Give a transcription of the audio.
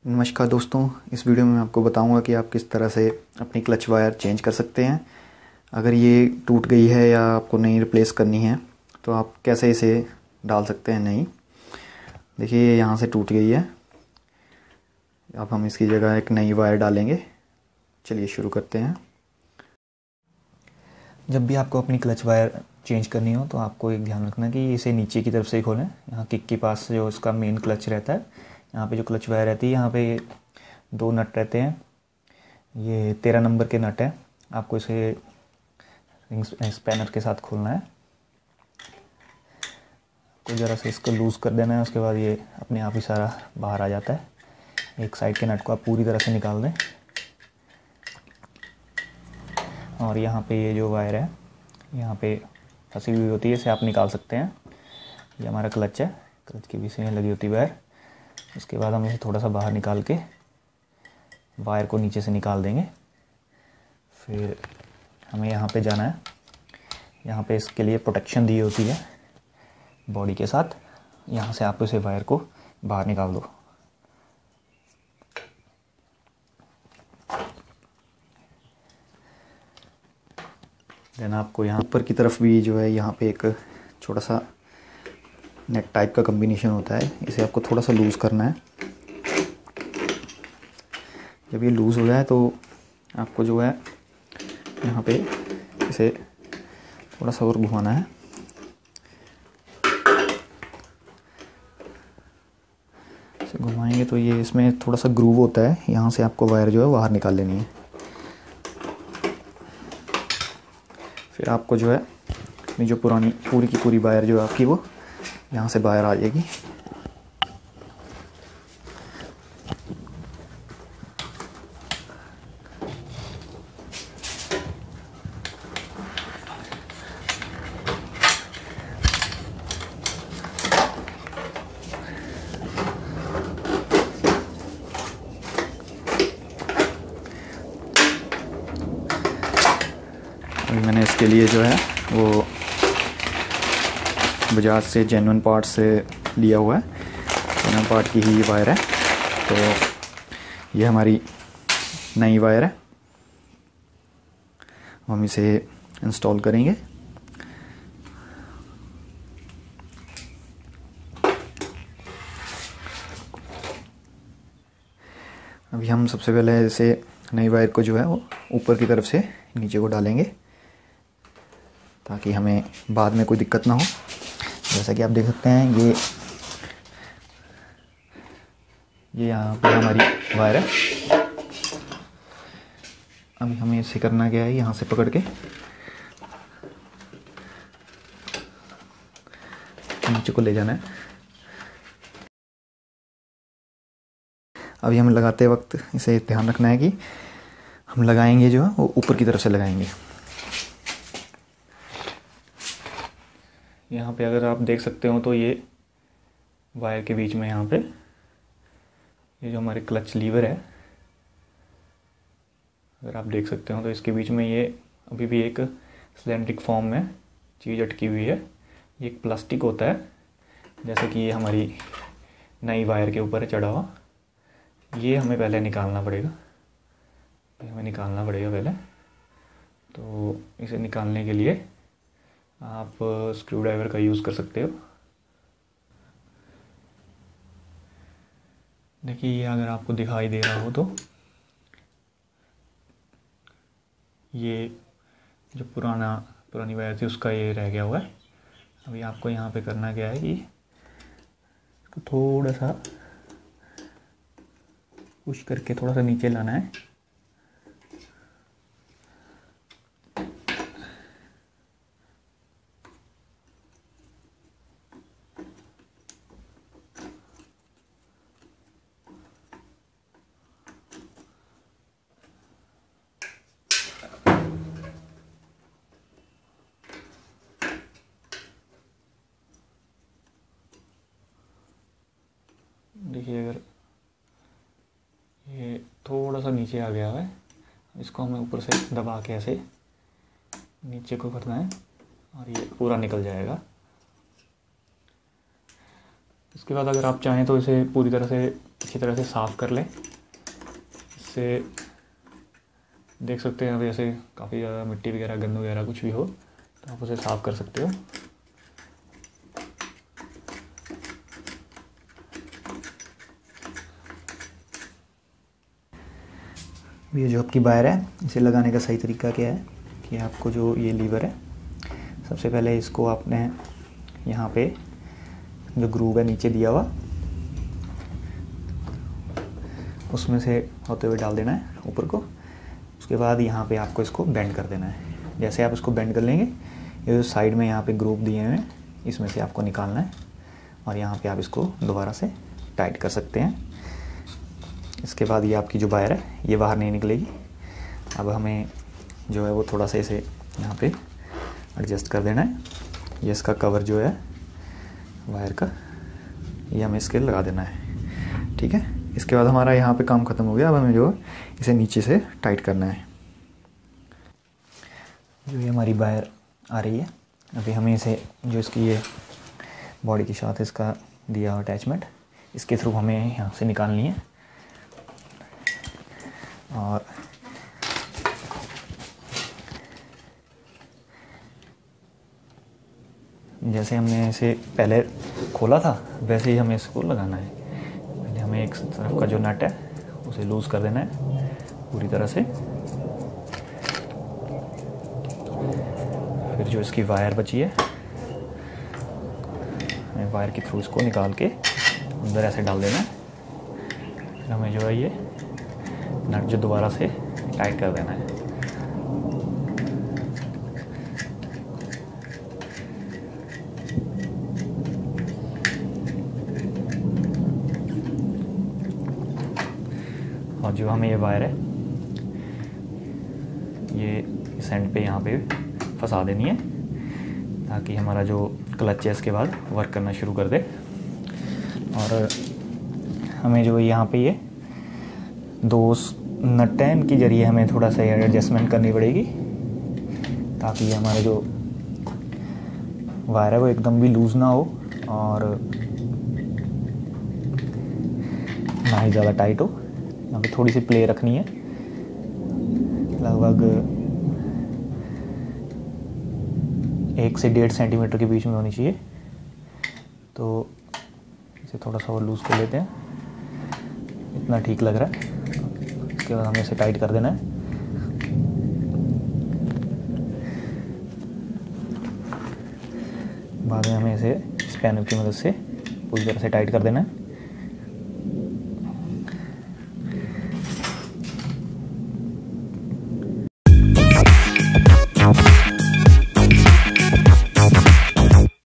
नमस्कार दोस्तों, इस वीडियो में मैं आपको बताऊंगा कि आप किस तरह से अपनी क्लच वायर चेंज कर सकते हैं। अगर ये टूट गई है या आपको नई रिप्लेस करनी है तो आप कैसे इसे डाल सकते हैं नई। देखिए ये यहाँ से टूट गई है। अब हम इसकी जगह एक नई वायर डालेंगे। चलिए शुरू करते हैं। जब भी आपको अपनी क्लच वायर चेंज करनी हो तो आपको एक ध्यान रखना कि इसे नीचे की तरफ से खोलें। यहाँ किक के पास जो इसका मेन क्लच रहता है, यहाँ पे जो क्लच वायर रहती है, यहाँ पे 2 नट रहते हैं। ये 13 नंबर के नट हैं। आपको इसे रिंग स्पैनर के साथ खोलना है। तो ज़रा से इसको लूज़ कर देना है, उसके बाद ये अपने आप ही सारा बाहर आ जाता है। एक साइड के नट को आप पूरी तरह से निकाल दें और यहाँ पे ये जो वायर है यहाँ पे फंसी हुई होती है, इसे आप निकाल सकते हैं। ये हमारा क्लच है, क्लच के बीच में लगी होती है वायर। उसके बाद हम इसे थोड़ा सा बाहर निकाल के वायर को नीचे से निकाल देंगे। फिर हमें यहाँ पे जाना है। यहाँ पे इसके लिए प्रोटेक्शन दी होती है बॉडी के साथ। यहाँ से आप उसे वायर को बाहर निकाल दो। देन आपको यहाँ ऊपर की तरफ भी जो है यहाँ पे एक छोटा सा नेट टाइप का कॉम्बिनेशन होता है, इसे आपको थोड़ा सा लूज़ करना है। जब ये लूज़ हो जाए तो आपको जो है यहाँ पे इसे थोड़ा सा और घुमाना है। इसे घुमाएंगे तो ये इसमें थोड़ा सा ग्रूव होता है, यहाँ से आपको वायर जो है बाहर निकाल लेनी है। फिर आपको जो है अपनी जो पुरानी पूरी की पूरी वायर जो है आपकी वो यहाँ से बाहर आ जाएगी। मैंने इसके लिए जो है वो बजाज से जेन्युइन पार्ट से लिया हुआ है, जेन्युइन पार्ट की ही वायर है। तो ये हमारी नई वायर है, हम इसे इंस्टॉल करेंगे। अभी हम सबसे पहले इसे नई वायर को जो है वो ऊपर की तरफ से नीचे को डालेंगे ताकि हमें बाद में कोई दिक्कत ना हो। जैसा कि आप देख सकते हैं ये यहाँ पर हमारी वायर है। अभी हमें इसे करना क्या है, यहाँ से पकड़ के नीचे को ले जाना है। अभी हमें लगाते वक्त इसे ध्यान रखना है कि हम लगाएंगे जो है वो ऊपर की तरफ से लगाएंगे। यहाँ पे अगर आप देख सकते हो तो ये वायर के बीच में यहाँ पे ये जो हमारे क्लच लीवर है, अगर आप देख सकते हो तो इसके बीच में ये अभी भी एक सिलेंड्रिक फॉर्म में चीज़ अटकी हुई है। ये एक प्लास्टिक होता है, जैसे कि ये हमारी नई वायर के ऊपर चढ़ा हुआ। ये हमें पहले निकालना पड़ेगा, पहले। तो इसे निकालने के लिए आप स्क्रू ड्राइवर का यूज़ कर सकते हो। देखिए ये अगर आपको दिखाई दे रहा हो तो ये जो पुरानी वायर थी उसका ये रह गया हुआ है। अभी आपको यहाँ पे करना क्या है कि इसको थोड़ा सा पुश करके थोड़ा सा नीचे लाना है। देखिए अगर ये थोड़ा सा नीचे आ गया है, इसको हमें ऊपर से दबा के ऐसे नीचे को करना है और ये पूरा निकल जाएगा। इसके बाद अगर आप चाहें तो इसे पूरी तरह से अच्छी तरह से साफ़ कर लें। इससे देख सकते हैं वैसे काफ़ी ज़्यादा मिट्टी वगैरह गंद वगैरह कुछ भी हो तो आप उसे साफ़ कर सकते हो। ये जो आपकी वायर है इसे लगाने का सही तरीका क्या है कि आपको जो ये लीवर है, सबसे पहले इसको आपने यहाँ पे जो ग्रूव है नीचे दिया हुआ उसमें से होते हुए डाल देना है ऊपर को। उसके बाद यहाँ पे आपको इसको बेंड कर देना है। जैसे आप इसको बेंड कर लेंगे, ये जो साइड में यहाँ पे ग्रूव दिए हुए हैं इसमें से आपको निकालना है और यहाँ पे आप इसको दोबारा से टाइट कर सकते हैं। इसके बाद ये आपकी जो वायर है ये बाहर नहीं निकलेगी। अब हमें जो है वो थोड़ा सा इसे यहाँ पे एडजस्ट कर देना है। ये इसका कवर जो है वायर का, ये हमें इसके लगा देना है। ठीक है, इसके बाद हमारा यहाँ पे काम ख़त्म हो गया। अब हमें जो इसे नीचे से टाइट करना है। जो ये हमारी वायर आ रही है, अभी हमें इसे जो इसकी ये बॉडी के साथ इसका दिया हुआ अटैचमेंट, इसके थ्रू हमें यहाँ से निकालनी है। और जैसे हमने इसे पहले खोला था वैसे ही हमें इसको लगाना है। पहले हमें एक तरफ का जो नट है उसे लूज़ कर देना है पूरी तरह से। फिर जो इसकी वायर बची है हमें वायर के थ्रू इसको निकाल के अंदर ऐसे डाल देना है। फिर हमें जो है ये नट जो दोबारा से टाइट कर देना है। और जो हमें ये वायर है ये इस एंड पे यहाँ पे फंसा देनी है ताकि हमारा जो क्लच है इसके बाद वर्क करना शुरू कर दे। और हमें जो यहाँ पे ये दो नट हैं, इनके जरिए हमें थोड़ा सा एडजस्टमेंट करनी पड़ेगी ताकि हमारे जो वायर है वो एकदम भी लूज़ ना हो और ना ही ज़्यादा टाइट हो। यहाँ पे थोड़ी सी प्ले रखनी है, लगभग 1 से 1.5 सेंटीमीटर के बीच में होनी चाहिए। तो इसे थोड़ा सा और लूज़ कर लेते हैं, इतना ठीक लग रहा है। उसके बाद हमें इसे टाइट कर देना है। बाद में हमें इसे स्पैनर की मदद से पूरी तरह से टाइट कर देना है।